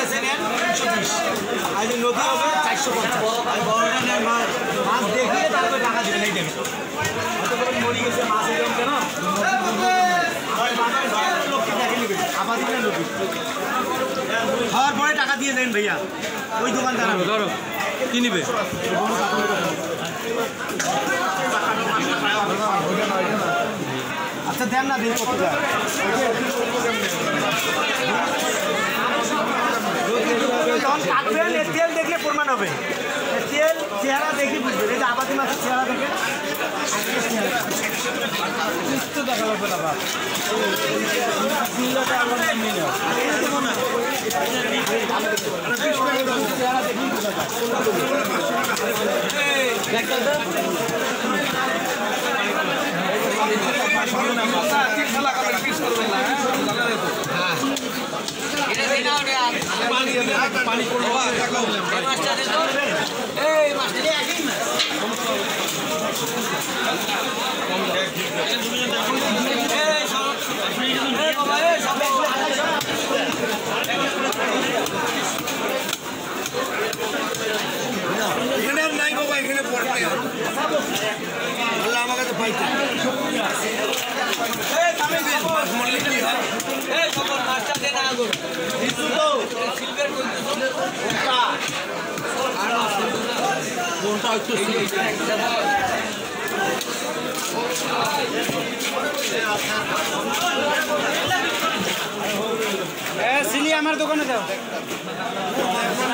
গেছে নেন 320 আর যদি নদী হবে 450 আর বড়টা নেন মাছ দেখিয়ে তারপরে টাকা দিবেন এই দেবেন অত করে মরি গেছে মাছ এরকম কেন লোককে দেখে নেবেন আবার দিবেন লোক খাওয়ার পরে টাকা দিয়ে দেন ভাইয়া ওই দোকানদার ধরো কি নিবে আচ্ছা দেন না দিন কত যখন কাটবেন তেল দেখলে প্রমাণ হবে তেল চেহারা দেখে বুঝবেন এই যে আবাদি মাছের চেহারা দেখে দেখা লাগবে না পানি এখানে নাই বাবা এখানে পড়বে আল্লাহ আমাকে তো পাইতে এই তুমি দিন মাছ মরলে কি হয় এই খবর মাছটা দেনা আগো দিছু তো সিলভার কোনটা কোনটা একটু সিলি আমার দোকানে দাও